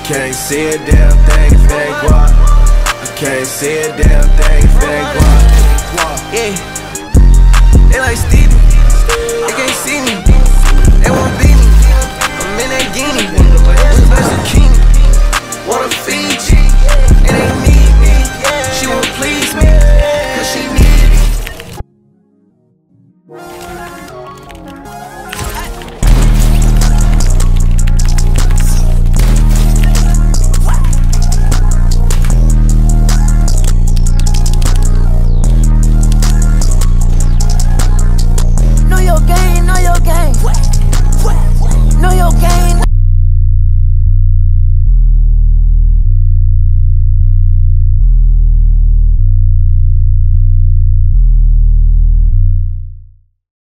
can't see a damn thing if they guap. I can't see a damn thing if they guap. Yeah, they like Stevie, they can't see me, they won't beat me. I'm in that guinea, with a bikini, wanna feed.